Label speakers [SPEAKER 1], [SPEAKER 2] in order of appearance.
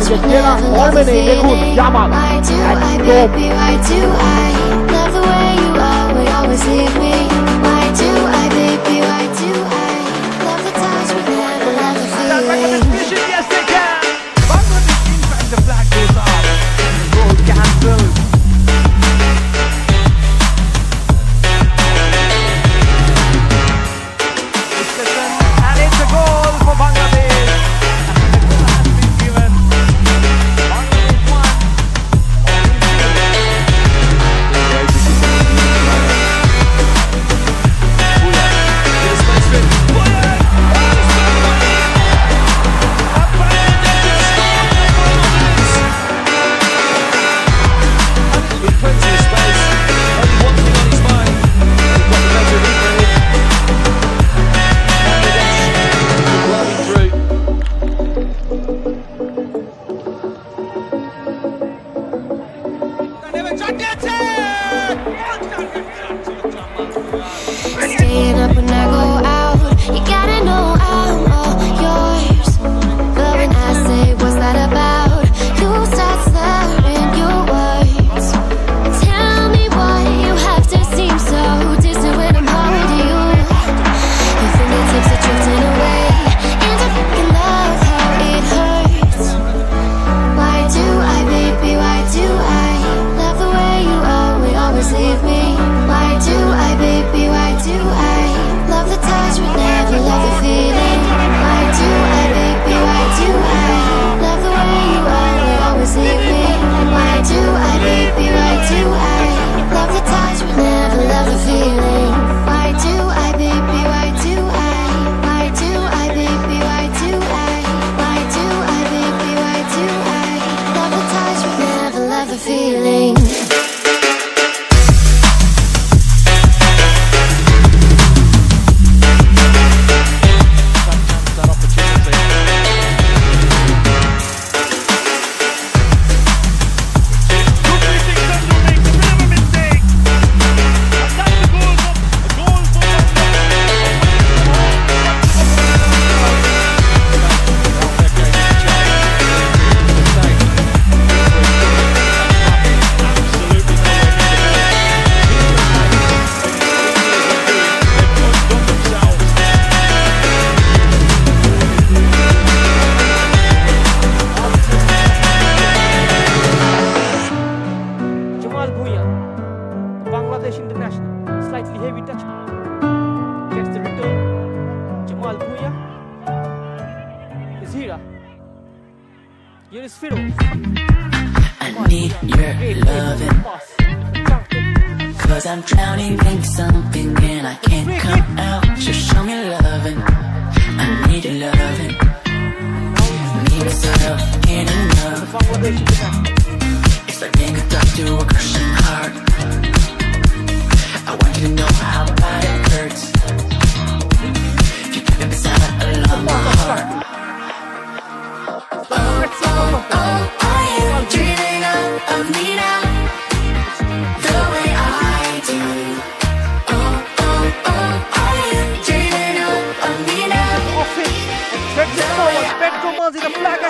[SPEAKER 1] मुझे तेरा और में नहीं देखूं Jamal
[SPEAKER 2] Why do I, baby, why do I love the way you always, always leave me? Why do I, baby, why do I love the touch but never love the feeling?
[SPEAKER 1] Yes they can. Bangladesh in fact the flag goes up and the goal cancelled. And it's a goal for Bangladesh. And the goal has been given. Bangladesh won.
[SPEAKER 2] Staying up when I go out, you gotta know I'm all yours. But when I say what's that about, you start slurring your words. Tell me why you have to seem so distant when I'm holding you. Your fingertips are drifting away, and I fucking love how it hurts. Why do I, baby, why do I love the way you always leave me? Why do I, baby, why do I love the touch but never love the feeling? Why do I, baby, why do I love the way you always leave me? Why do I, baby, why do I love the touch but never love the feeling? Why do I, baby, why do I? Why do I, baby, why do I? Why do I, baby, why do I love the touch but never love the feeling?
[SPEAKER 1] Jamal bhuyan, the Bangladesh international, slightly heavy touch. Gets the return. Jamal bhuyan is here. Here is Firoz.
[SPEAKER 3] I need your loving, cause I'm drowning in something and I can't come out. Just show me loving, I need your loving. Need myself in enough. It's like being a dog to a crushing heart. I want you to know how bad it hurts. If you keep it beside along my heart. Are you dreaming of me now, the way I do? Are you dreaming of me now?
[SPEAKER 1] Off it. Spread the forward. Pedro Manzi, the flag